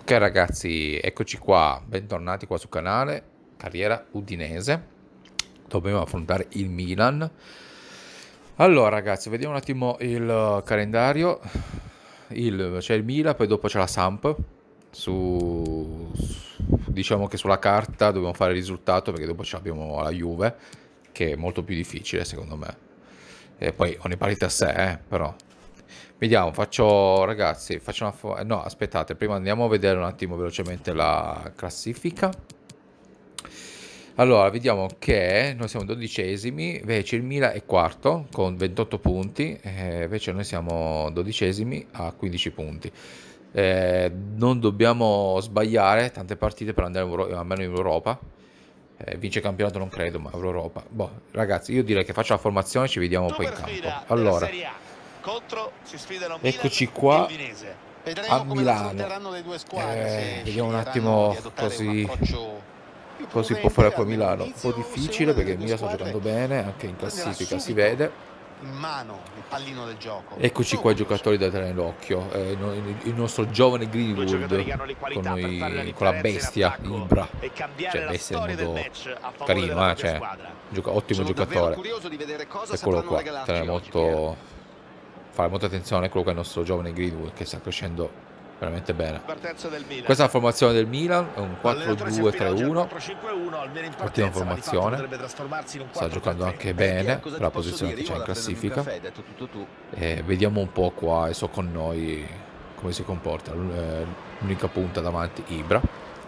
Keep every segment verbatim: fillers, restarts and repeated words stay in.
Ok ragazzi, eccoci qua, bentornati qua sul canale Carriera Udinese. Dobbiamo affrontare il Milan. Allora ragazzi, vediamo un attimo il calendario. Il, c'è il Milan, poi dopo c'è la Samp. Su, diciamo che sulla carta dobbiamo fare il risultato, perché dopo abbiamo la Juve, che è molto più difficile secondo me. E poi ogni partita a sé, eh, però. Vediamo, faccio, ragazzi, faccio una fo- no, aspettate, prima andiamo a vedere un attimo velocemente la classifica. Allora, vediamo che noi siamo dodicesimi, invece il Milan è quarto con ventotto punti, eh, invece noi siamo dodicesimi a quindici punti. Eh, non dobbiamo sbagliare tante partite per andare in Euro- almeno in Europa. Eh, vince campionato non credo, ma Europa. Boh, ragazzi, io direi che faccio la formazione e ci vediamo poi in campo. Allora, Contro si sfidano Milan eccoci e qua Udinese. a Vedremo come la Milano. affronteranno le due squadre, Eh, se vediamo un sceglieranno attimo di adottare un così, approccio più così può prudente, fare qua a almeno Milano. Un po' all'inizio, se difficile una perché delle il due Milan sta squadre giocando bene, anche in prenderà classifica si subito vede. in mano il pallino del gioco. Eccoci Sono qua i curioso. giocatori da tenere d'occhio. Eh, no- il nostro giovane Due giocatori Greenwood che hanno le con, qualità per fare la noi, con la differenza in bestia attacco Ibra. e cambiare Cioè la bestia in storia del modo match a favore carino, della eh? propria Cioè, squadra. gioca- ottimo Sono davvero giocatore. curioso di vedere cosa Eccolo sapranno qua, regalarci tenere oggi, Piero. molto, fare molta attenzione a quello che è il nostro giovane Greenwood, che sta crescendo veramente bene. Partenza del Milan. Questa è la formazione del Milan, è un quattro due tre uno. quattro cinque uno, almeno in Ottima partenza, ma di fatto formazione. potrebbe trasformarsi in un Sta quattro tre giocando tre. anche Beh, Piero, bene cosa per ti la posso posizione dire? che c'è Io in vado a prendermi un classifica. caffè, detto tutto tu. E vediamo un po' qua adesso con noi come si comporta. Eh, l'unica punta davanti Ibra.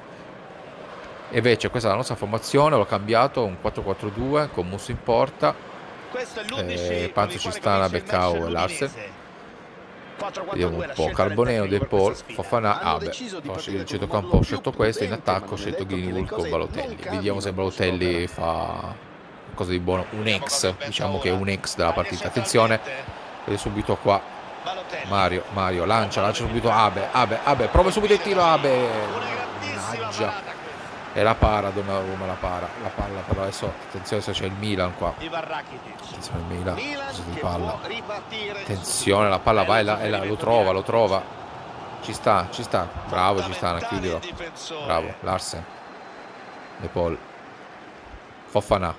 E invece questa è la nostra formazione, l'ho cambiato, un quattro quattro due con Musso in porta. Questo è Eh, l'undici Panzo ci sta la Beccao e Larsen. Vediamo un po', Carboneo, De Paul, Fofana, Abe. Il centrocampo ho scelto questo, in attacco ho scelto Greenwood con Balotelli. Vediamo se Balotelli fa qualcosa di buono, un ex, diciamo che è un ex della partita. Attenzione, vede subito qua Mario, Mario, lancia, lancia subito Abe, Abe, Abe, prova subito il tiro Abe. Mannaggia. E la para Donnarumma, la para, la palla però adesso, attenzione se c'è il Milan qua. Attenzione il Milan, cosa di palla. Attenzione, la palla va e, la, e la, lo trova, lo trova. Ci sta, ci sta. Bravo, ci sta, chiudilo. Bravo, Larsen. De Paul. Fofana.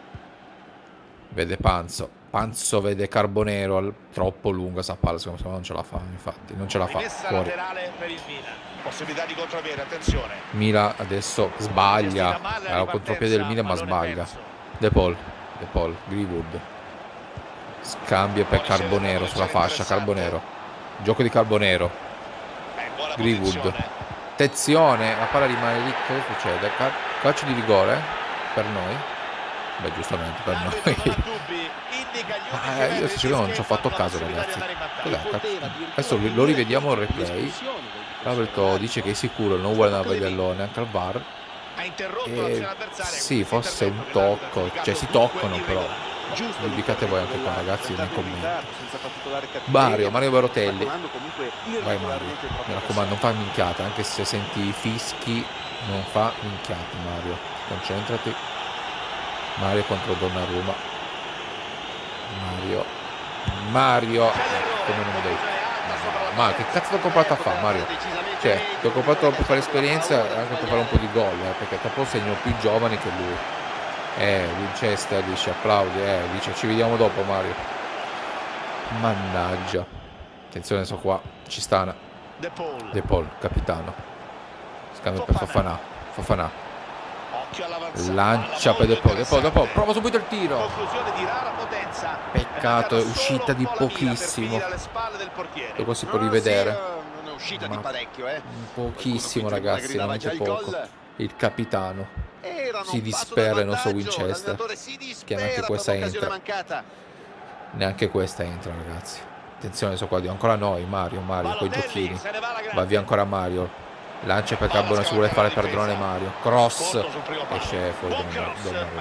Vede Panzo. Panzo vede Carbonero, troppo lunga sta palla, secondo me non ce la fa, infatti, non ce la fa. Fuori. Possibilità di contropiede, attenzione. Milan adesso sbaglia. Era un contropiede del Milan ma sbaglia. De Paul, De Paul, Greenwood. Scambio per Carbonero sulla fascia, Carbonero. Gioco di Carbonero. Greenwood. Attenzione, la palla rimane lì, cosa succede? Cal calcio di rigore per noi. Beh, giustamente per noi. Ah, io sinceramente non ci ho fatto caso, ragazzi. Adesso lo rivediamo il replay. Roberto dice che è sicuro, non vuole andare a vederlo neanche al V A R. E sì, forse un tocco, cioè si toccano però. Giudicate voi anche qua, ragazzi, nei commenti. Mario, Mario Balotelli. Vai Mario, mi raccomando, non fa minchiate, anche se senti i fischi, non fa minchiate Mario. Concentrati. Mario contro Donnarumma. Mario. Mario. Come non devi. Ma che cazzo ti ho comprato a fare Mario? Cioè, ti ho comprato per fare esperienza anche per fare un po' di gol, eh, perché tra poco segnano più giovani che lui. Eh, Winchester dice applaudi, eh, dice ci vediamo dopo Mario. Mannaggia. Attenzione adesso qua, ci sta De Paul, capitano. Scambio per Fofana. Fofana. Lancia per De Paul, De Paul, De Paul, prova subito il tiro. Peccato, è uscita di pochissimo. Dopo si può rivedere. Ma un pochissimo ragazzi, veramente poco. Il capitano si dispera il nostro Winchester, che neanche questa entra. Neanche questa entra ragazzi. Attenzione adesso qua, ancora noi, Mario, Mario, con i giochini. Va via ancora Mario. Lancia per Carbone, si vuole fare perdonare Mario. Cross. Esce fuori Donnarumma.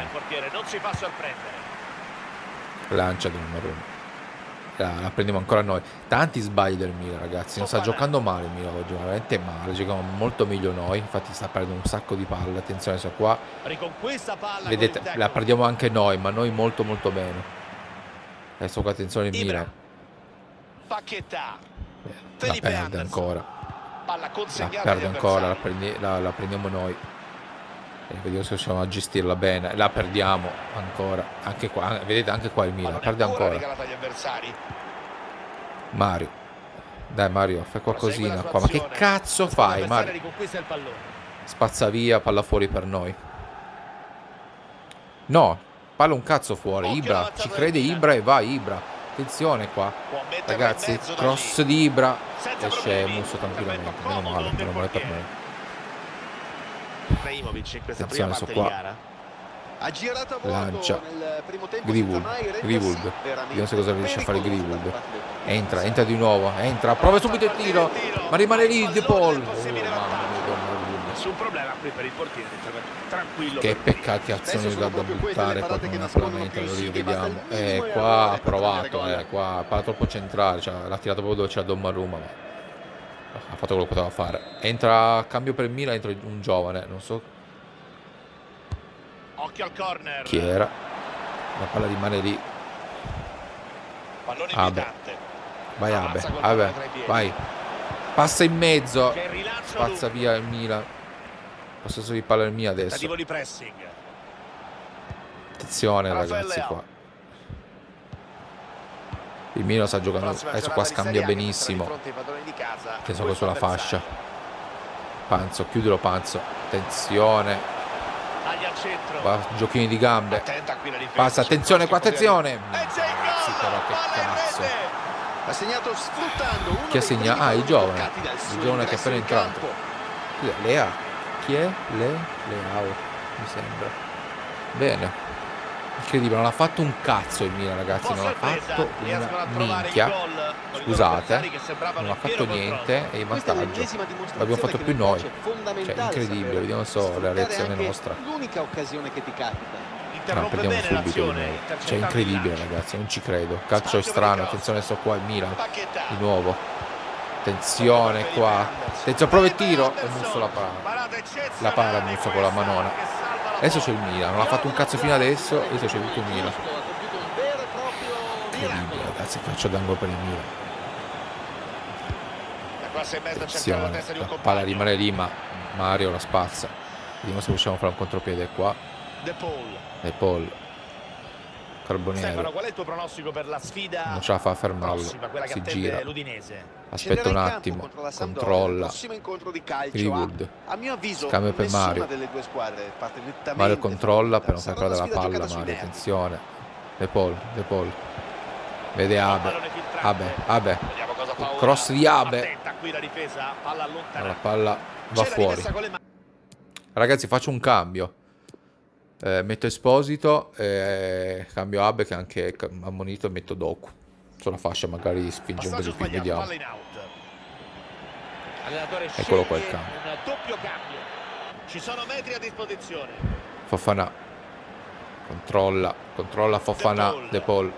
Lancia Donnarumma. La, la prendiamo ancora noi. Tanti sbagli del Milan ragazzi. Non sta giocando male il Milan oggi, veramente male. Giochiamo molto meglio noi. Infatti sta perdendo un sacco di palle. Attenzione adesso qua. Vedete, la perdiamo anche noi, ma noi molto molto bene. Adesso qua attenzione il Milan. La perde ancora. Palla La consegnata perde agli ancora, la, avversari. prendi- la- la prendiamo noi. E vediamo se riusciamo a gestirla bene. La perdiamo ancora. Anche qua, vedete, anche qua il Milan. La Pallone perde ancora ancora. regalata agli avversari. Mario. Dai Mario, fai Prosegue la qualcosina sua qua. Ma che azione. cazzo La squadra fai, avversaria Mario? riconquista il pallone. Spazza via, palla fuori per noi. No, palla un cazzo fuori. Occhio Ibra, all'avanzata ci del crede Milan. Ibra e va Ibra. Attenzione qua. Può metterla in Ragazzi, mezzo da cross lì. di Ibra. Senza Esce problemi. Musso tranquillamente. Intervento Meno comodo male, del meno male per portiere. noi. Ibrahimovic in questa Attenzione, prima so parte qua. di gara. Ha girato a vuoto Lancia. nel primo tempo Greenwood, senza mai rendersi Greenwood. veramente Vediamo se cosa riesce a fare pericoloso Greenwood. da parte del portiere. Entra, entra di nuovo. Entra, prova subito il tiro. Ma rimane lì De Paul. Oh, mamma mia, Donnarumma. Nessun problema qui per il portiere. Intervento tranquillo. Che per lui. peccati azioni Spesso da, sono da proprio queste le buttare parate proprio che nella nascondono planeta, più lo siti, basta rivediamo. il minimo Eh, e qua ha allora per provato, prendere gol. eh, qua palla troppo centrale, cioè, l'ha tirato proprio dove c'era Donnarumma, ma ha fatto quello che poteva fare. Entra, cambio per il Milan, entra un giovane, non so Occhio al corner. chi era. La palla rimane lì. Pallone Abe. invietante. Vai Abe, Avanza col Abe, pallone tra i piedi. vai. Passa in mezzo. Che rilancio Spazza lungo. via il Milan. Possesso di palla il Milan adesso. Tentativo di pressing. Attenzione Rafael ragazzi Leao. qua. Il Milan sta giocando. Prossima Adesso qua giornata di scambia Serie A che benissimo. metterà di fronte ai padroni di casa. Attenzione Questo sulla avversario. fascia. Panzo, chiudilo Panzo. Attenzione. Taglia al centro. Va, giochini di gambe. Attenta qui la difesa. Passa, C'è attenzione un qua, prossimo attenzione. tiro. E c'è il Ragazzi, gol. però che Palla in cazzo. rete. Ha segnato sfruttando uno Chi ha dei segnato? primi Ah, il palloni giovane. toccati dal Il suo giovane che è ingresso appena in entrato. campo. Scusa, Lea. Chi è? Le? Leao, mi sembra. Bene. Incredibile, non ha fatto un cazzo il Milan, ragazzi. Non ha fatto una minchia. Scusate, non ha fatto niente e in Questa è vantaggio. l'ennesima dimostrazione L'abbiamo fatto che più nel noi. calcio è fondamentale Cioè, incredibile, saper vediamo solo la sfruttare reazione anche nostra. l'unica occasione che ti capita. No, Interrompe perdiamo bene subito di l'azione. nuovo. Cioè, intercettando incredibile, il lancio. ragazzi, non ci credo. Calcio è strano, attenzione sto qua il Milan. Paquetá. Di nuovo. Attenzione qua. Attenzione, prova il tiro. E Musso la para. La para Musso con la manona. Adesso c'è il Milan. Non ha fatto un cazzo fino adesso. Adesso c'è tutto il Milan. Ha compiuto un vero e proprio Incredibile, ragazzi. Calcio d'angolo per il Milan. La classe in mezzo cerca la Attenzione. testa di un La compagno. palla rimane lì, ma Mario la spazza. Vediamo se riusciamo a fare un contropiede qua. De Paul. E Paul. Stefano, Carboniero. qual è il tuo pronostico per la sfida Non ce la fa a fermarlo. prossima, quella che Si attende gira. l'Udinese? Aspetta un Scenderà in campo attimo. contro la Sampdoria nel Controlla. prossimo incontro di calcio. Greenwood. A, a mio avviso Scambio per nessuna Mario. delle due squadre parte nettamente Mario controlla per non far favorita. perdere la Sarà una palla. sfida giocata sui Mario, nervi. attenzione. De Paul, De Paul. Vede Abe. Pallone filtrante. Abe, Abe. Vediamo cosa fa ora. Cross di Abe. Attenta qui la difesa, palla La allontanata. palla va C'è la fuori. rimessa con le mani. Ragazzi, faccio un cambio. Eh, metto Esposito, eh, cambio Abe che è anche ammonito e metto Doku. Sulla fascia magari spinge un po' Passaggio di più, sbagliato, vediamo. palla in out. Allenatore Eccolo qua il sceglie cambio. un doppio cambio. Ci sono metri a disposizione. Fofana. Controlla, controlla Fofana, De Paul. De Paul.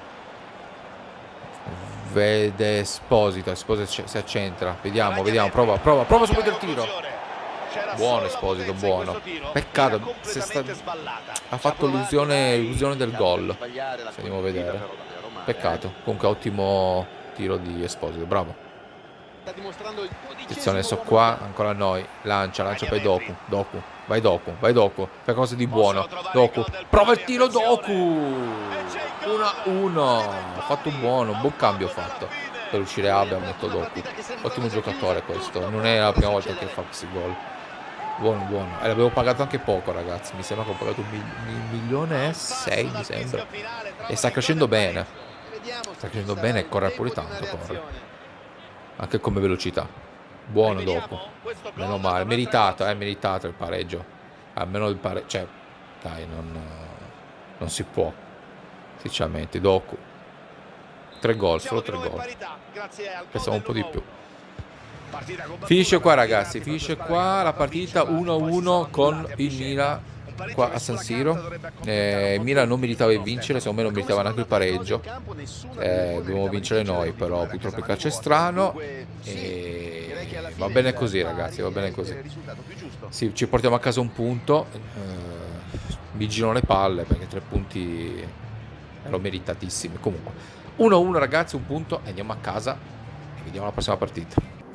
Vede Esposito, Esposito ci- si accentra. Vediamo, vediamo, prova, prova, prova subito il tiro. C'era Buono solo la Esposito, potenza in buono. questo tiro, Peccato, era se sta- completamente sballata. ha fatto l'illusione l'illusione del gol. Sbagliare la Se andiamo a collettiva, vedere. però davvero male, Peccato. eh. Comunque ottimo tiro di Esposito, bravo. Sta dimostrando il dodicesimo Attenzione adesso uomo qua, che- ancora noi. Lancia, lancia poi Doku. Doku, vai Doku, vai Doku. Fai cose di buono. Possono trovare Doku, il gol del prova il pari, tiro attenzione. Doku. E c'è il gol. uno a uno. Pari Ha del fatto pari. buono, un buon cambio All'angolo fatto. dalla fine. Per uscire Abe ha messo Doku. Ottimo giocatore questo. Non è la prima volta che fa questi gol. Buono, buono. E l'avevo pagato anche poco, ragazzi. Mi sembra che ho pagato un, mil- un milione e sei, mi sembra. E sta crescendo bene. Vediamo se Sta ci crescendo sarà bene il e corre a tempo di pure una tanto, corre. reazione. Anche come velocità. Buono Rivediamo Doku. questo gol Meno da male. un'altra Meritato, cosa. eh, meritato il pareggio. Almeno il pareggio. Cioè, dai, non, non si può. Sinceramente, Doku. Tre gol, Siamo solo di tre nuovo in gol. parità, grazie al gol Pensavo un po' di dell'uno a più. uno. Partita combattuta, Finisce qua, partita ragazzi. che Finisce questa qua squadra la che partita vinceva, uno a poi si uno sono con annulati a il vicenda. Milan Un pareggio qua che a San sulla Siro. carta dovrebbe accontentare Eh, il un Milan po' non tutti, meritava di no, vincere, Stefano? secondo me non meritava neanche il pareggio. Eh, dobbiamo vincere noi, però purtroppo il calcio è strano. E va bene così, ragazzi, va bene così. Sì, ci portiamo a casa un punto. Eh, mi girano le palle perché tre punti erano meritatissimi. Comunque, uno a uno, ragazzi, un punto e andiamo a casa e vediamo la prossima partita.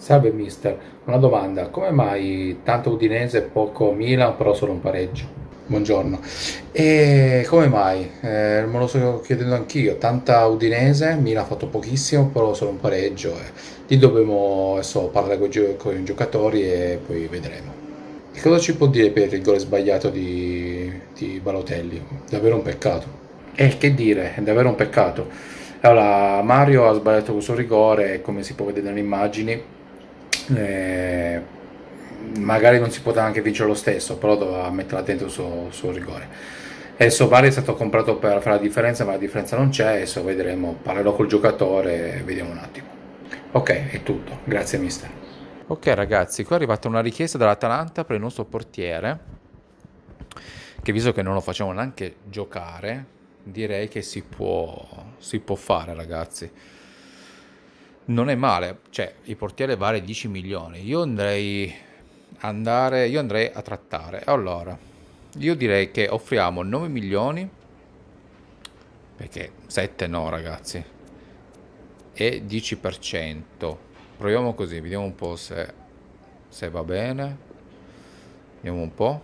Salve mister, una domanda, come mai tanto Udinese e poco Milan, però solo un pareggio? Buongiorno. E come mai? Eh, me lo sto chiedendo anch'io, tanta Udinese, Milan ha fatto pochissimo, però solo un pareggio. E lì dobbiamo adesso parlare con i, gio- con i giocatori e poi vedremo. E cosa ci può dire per il gol sbagliato di, di Balotelli? Davvero un peccato. E che dire, è davvero un peccato. Allora, Mario ha sbagliato questo rigore, come si può vedere dalle immagini. Eh, magari non si poteva anche vincere lo stesso, però doveva metterla dentro il suo, il suo rigore. Adesso Vari è stato comprato per fare la differenza, ma la differenza non c'è, adesso vedremo, parlerò col giocatore e vediamo un attimo. Ok, è tutto, grazie mister. Ok ragazzi, qua è arrivata una richiesta dall'Atalanta per il nostro portiere, che visto che non lo facciamo neanche giocare, direi che si può, si può fare ragazzi. Non è male, cioè il portiere vale dieci milioni, io andrei, andare, io andrei a trattare. Allora, io direi che offriamo nove milioni, perché sette no ragazzi, e dieci per cento. Proviamo così, vediamo un po' se, se va bene. Vediamo un po'.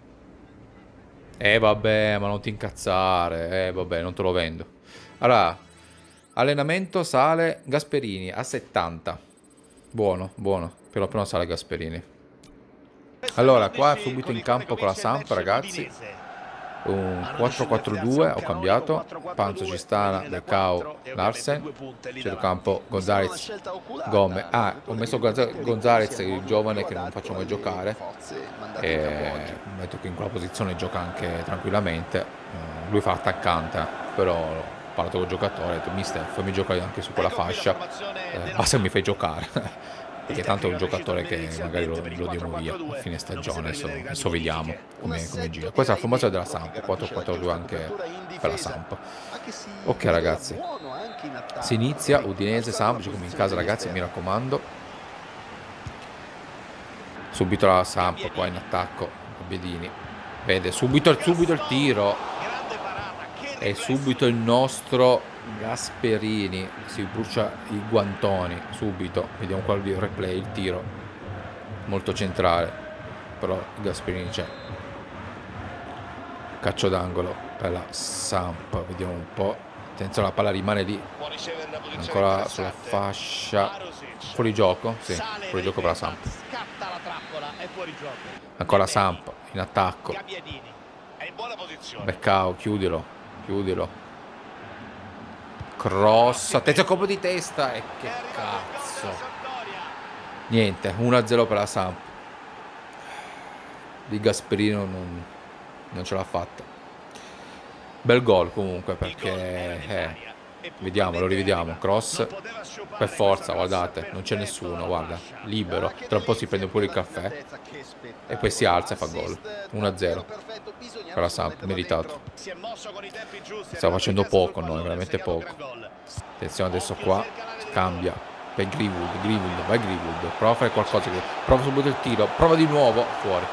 Eh vabbè, ma non ti incazzare. Eh vabbè, non te lo vendo. Allora, allenamento sale Gasperini a settanta. Buono, buono. Piano piano sale Gasperini. Allora, qua subito in campo con la Samp, ragazzi. Un quattro quattro due, ho cambiato. Panzo, Cistana, Leccao, Larsen. Centrocampo, Gonzalez, Gomez. Ah, ho messo Gonza- Gonzalez, il giovane che non faccio mai giocare. E metto che in quella posizione gioca anche tranquillamente. Eh, lui fa l'attaccante, però ho parlato col giocatore, ho detto mister, fammi giocare anche su quella fascia. Eh, basta che mi fai giocare. Perché tanto è un giocatore che magari lo, lo diamo via a fine stagione, adesso, adesso vediamo come, come gira. Questa è la formazione della Samp, quattro quattro due anche per la Samp. Ok ragazzi, si inizia Udinese Samp, giochiamo in casa ragazzi, mi raccomando. Subito la Samp qua in attacco, Biedini, vede subito, subito il tiro e subito il nostro Gasperini si brucia i guantoni subito. Vediamo qua il replay, il tiro molto centrale, però Gasperini c'è. Calcio d'angolo per la Samp, vediamo un po'. Attenzione, la palla rimane lì ancora sulla fascia. Fuori gioco? Sì, fuori gioco per la Samp. Ancora Samp in attacco. Beccao, chiudilo, chiudilo. Cross, attenzione, colpo di testa e che cazzo. Niente, uno a zero per la Samp. Di Gasperino non, non ce l'ha fatta. Bel gol comunque perché eh, vediamo, lo rivediamo. Cross per forza, guardate, non c'è nessuno, guarda, libero. Tra un po' si prende pure il caffè e poi si alza e fa gol. uno a zero per la Samp, meritato. Stiamo facendo poco noi, veramente poco. Attenzione adesso qua, cambia per Greenwood, Greenwood, vai Greenwood, prova a fare qualcosa, prova subito il tiro, prova di nuovo, fuori.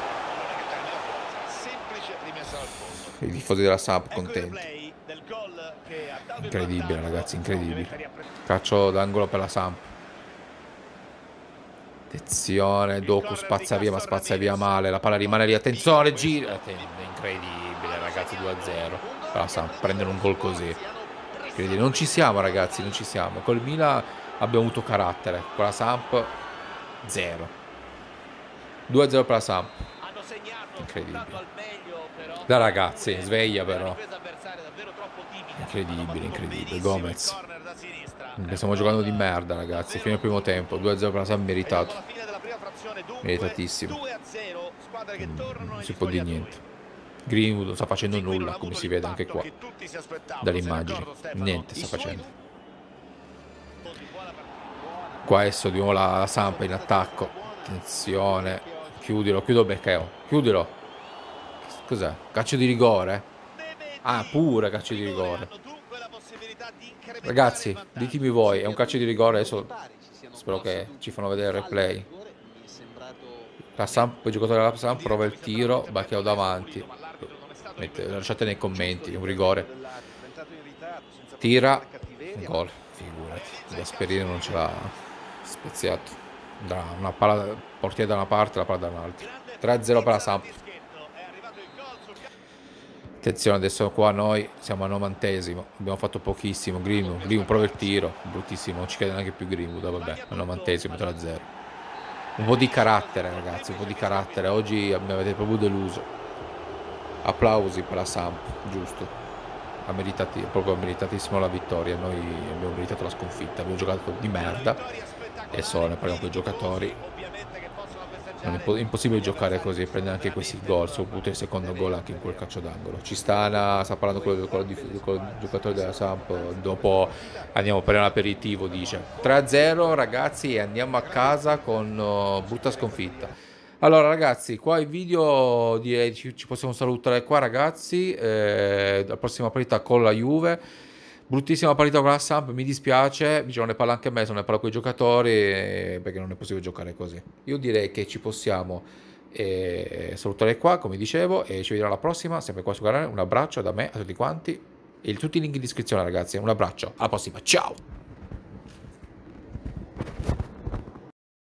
I tifosi della Samp contenti. Incredibile ragazzi, incredibile. Calcio d'angolo per la Samp. Attenzione, Doku spazza via, ma spazza via male. La palla rimane lì, attenzione, gira. Incredibile ragazzi, due a zero per la Samp, prendere un gol così. Incredibile. Non ci siamo ragazzi, non ci siamo. Col Milan abbiamo avuto carattere, con la Samp zero. due a zero per la Samp. Incredibile. Da ragazzi, sveglia però. Incredibile, incredibile. Gomez. Stiamo giocando di merda ragazzi. Fino al primo tempo, due a zero per la Samp, meritato. Meritatissimo. Non si può dire niente. Greenwood non sta facendo nulla, come si vede anche qua dalle immagini. Niente sta facendo. Qua adesso di nuovo la, la Samp in attacco. Attenzione. Chiudilo, chiudo Beccao. Chiudilo. Cos'è? Calcio di rigore? Ah, pure calcio di rigore. Ragazzi, ditemi voi, è un calcio di rigore? Adesso spero che ci fanno vedere il replay. La Samp, il giocatore della Samp prova il tiro, Beccao davanti. Mette, lasciate nei commenti, un rigore. Tira, gol, figurati. Gasperino non ce l'ha speziato. Da una palla portiere da una parte, la palla da un'altra. tre a zero per la Samp. Attenzione, adesso qua noi siamo al novantesimo. Abbiamo fatto pochissimo. Greenwood, Greenwood prova il tiro. Bruttissimo, non ci crede neanche più Greenwood. Vabbè, al novantesimo, tre a zero. Un po' di carattere, ragazzi, un po' di carattere. Oggi mi avete proprio deluso. Applausi per la Samp, giusto. Ha meritato, proprio meritatissimo la vittoria. Noi abbiamo meritato la sconfitta. Abbiamo giocato di merda. E solo ne parliamo con i giocatori. Non è impossibile giocare così, prendere anche questi gol, soprattutto il secondo gol anche in quel calcio d'angolo. Ci sta, sta parlando con, con, con il giocatore della Samp, dopo andiamo per un aperitivo, dice. tre a zero ragazzi e andiamo a casa con uh, brutta sconfitta. Allora ragazzi, qua il video direi ci, ci possiamo salutare qua ragazzi, eh, la prossima partita con la Juve. Bruttissima partita con la Samp, mi dispiace, diciamo, ne parla anche a me, se ne parla con i giocatori, eh, perché non è possibile giocare così. Io direi che ci possiamo eh, salutare qua, come dicevo, e ci vediamo alla prossima, sempre qua sul canale. Un abbraccio da me a tutti quanti, e tutti i link in descrizione ragazzi, un abbraccio, alla prossima, ciao!